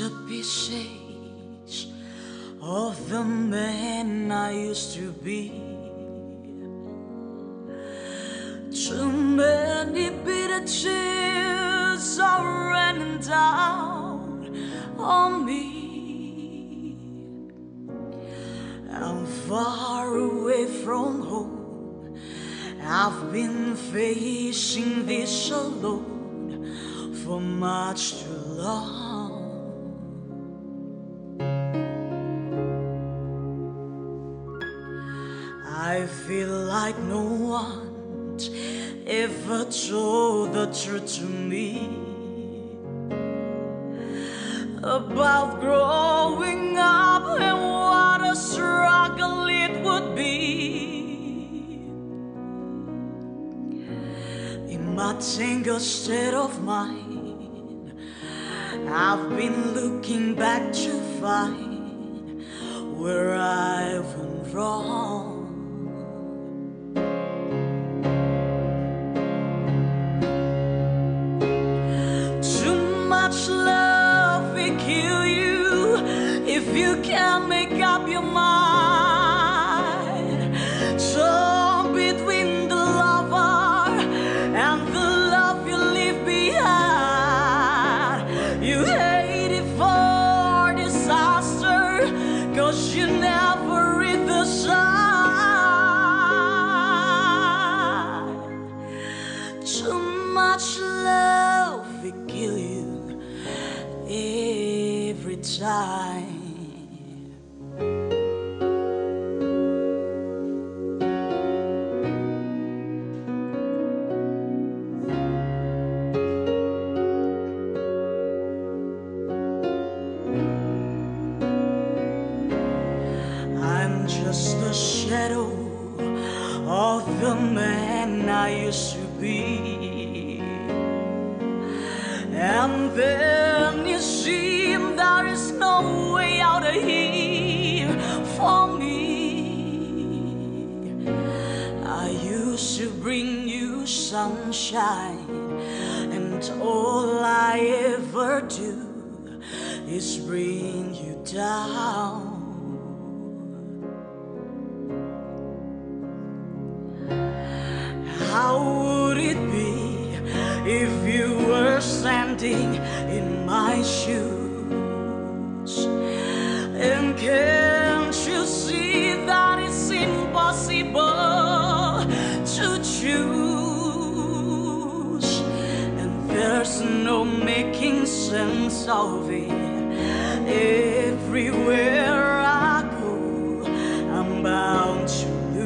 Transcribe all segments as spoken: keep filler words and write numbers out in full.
the pieces of the man I used to be. Too many bitter tears are running down on me. I'm far away from home. I've been facing this alone for much too long. I feel like no one's ever told the truth to me about growing up and what a struggle it would be. In my tangled state of mind, I've been looking back to find where I went wrong. Too much love will kill you if you can't make up your mind. So between the lover and the love you leave behind, you hate it for disaster, 'cause you never read the sign. Too much love will kill you every time. I'm just a shadow of the man I used to be. And then you see there is no way out of here for me. I used to bring you sunshine, and all I ever do is bring you down. How would it be if you were standing in my shoes? And can't you see that it's impossible to choose? And there's no making sense of it. Everywhere I go, I'm bound to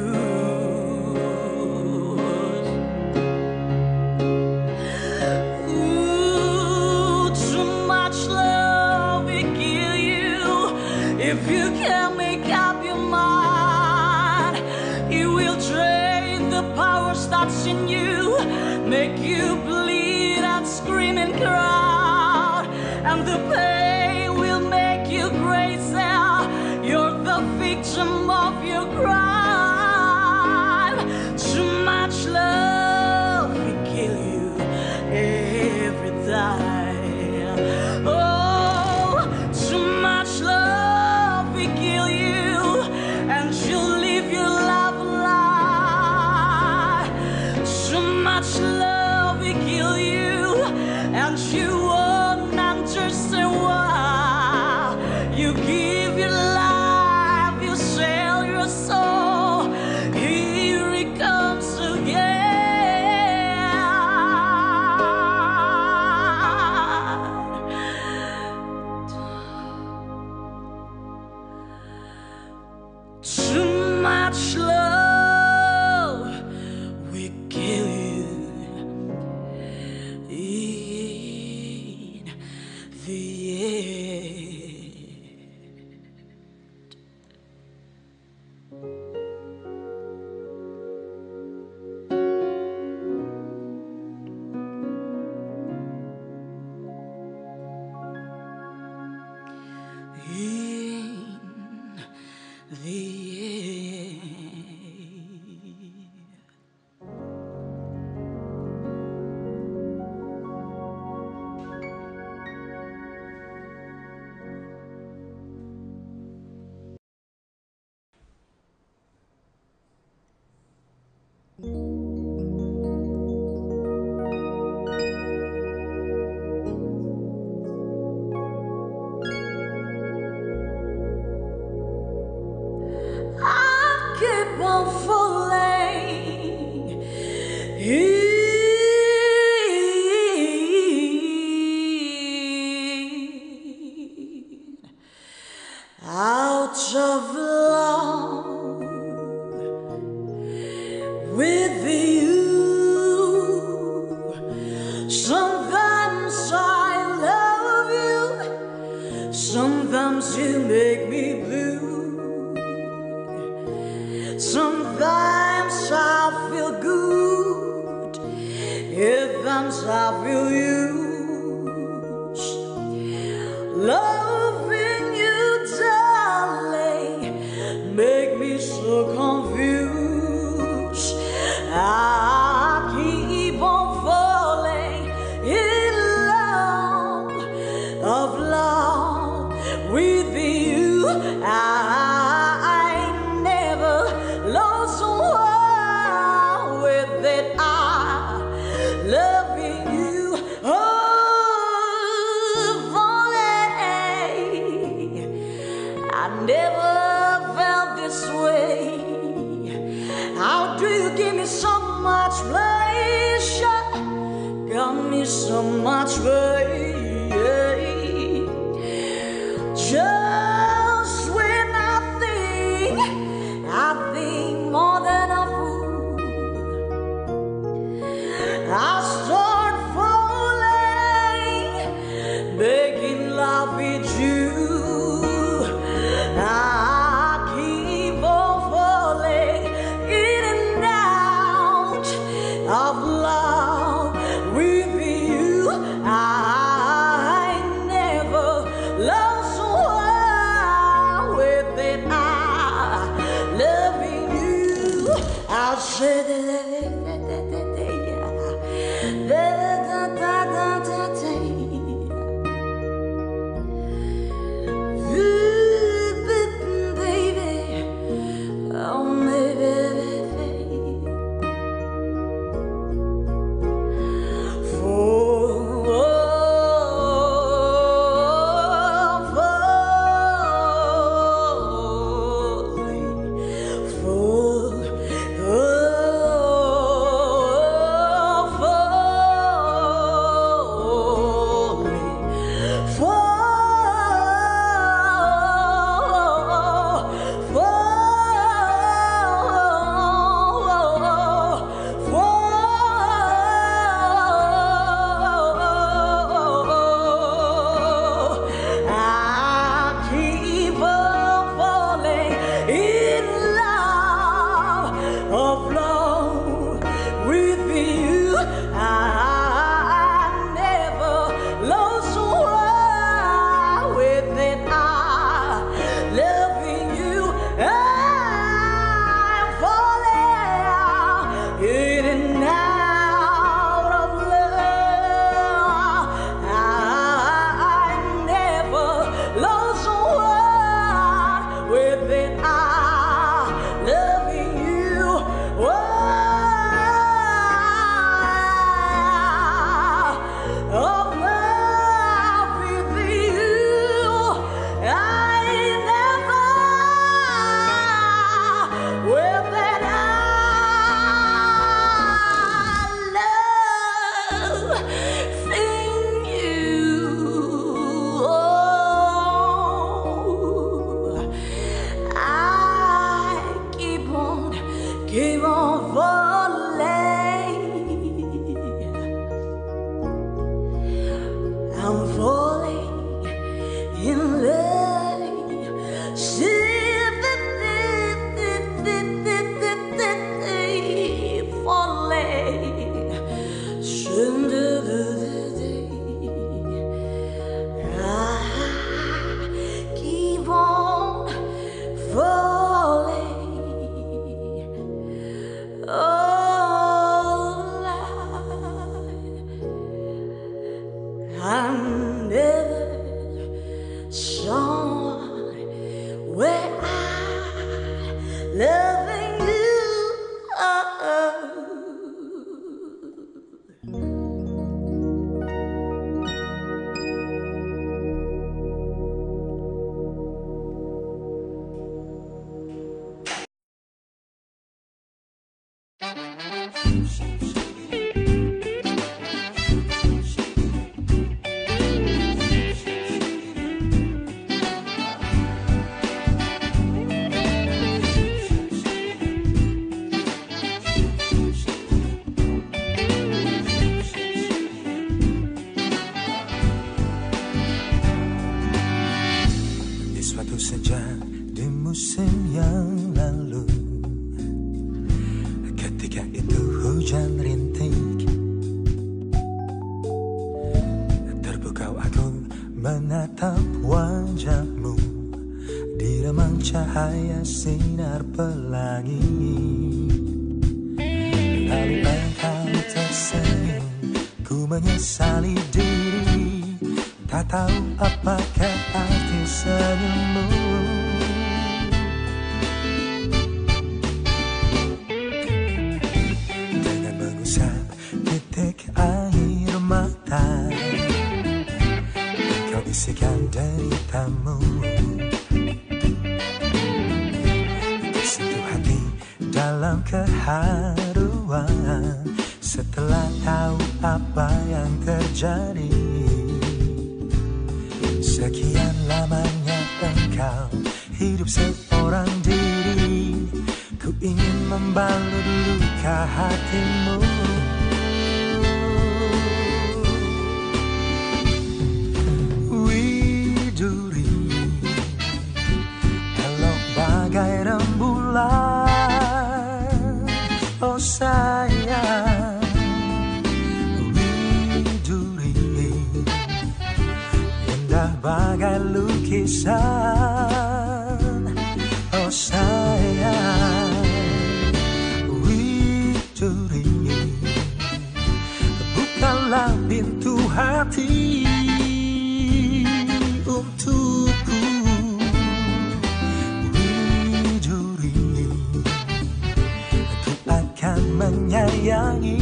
if you can't make up your mind. It will drain the powers that's in you, make you bleed and scream and cry, and the pain will make you crazy. You're the victim of your crime. Too much love will kill you every time. Oh, too much love will kill you, and you'll live your life alive. So much love will kill you, and you won't understand why. You give your life, you sell your soul. Here it comes again. Too much love will kill you. times I feel used, loving you, darling, make me so confused. I keep on falling in love, of love with you. I never lost one with it. I loving you, oh, falling. I never felt this way. How do you give me so much pleasure? Got me so much pain. Just when I think, I think more than a fool, I start falling, making love with you. I keep on falling in and out of love with you. I never lost one with it. I loving you. I said keep on falling. I'm falling in love. Falling. I keep on falling. I never saw where I loving you. Oh, Suatu sejak di musim yang lalu, ketika itu hujan rintik Kau aku menatap wajahmu di remang cahaya sinar pelangi. Lalu engkau tersenyum, ku menyesali diri, tak tahu apakah arti senyummu. Dengan mengusap titik air mata, kau bisikan deritamu. Sentuh hati dalam keharuan, setelah tahu apa yang terjadi. Sekian lamanya engkau hidup seorang diri, ku ingin membalut luka hatimu. Widuri, elok bagai rembulan, oh sayang. Widuri, indah bagai lukisan, oh sayang. Widuri, bukalah pintu hati untukku. Widuri, ku akan menyayangi.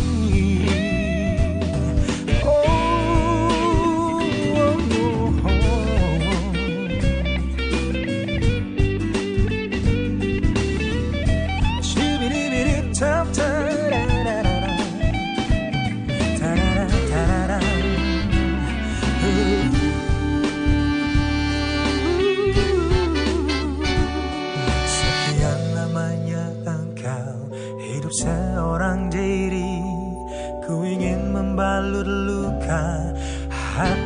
Sekian lamanya engkau hidup seorang diri, ku ingin membalut luka hati.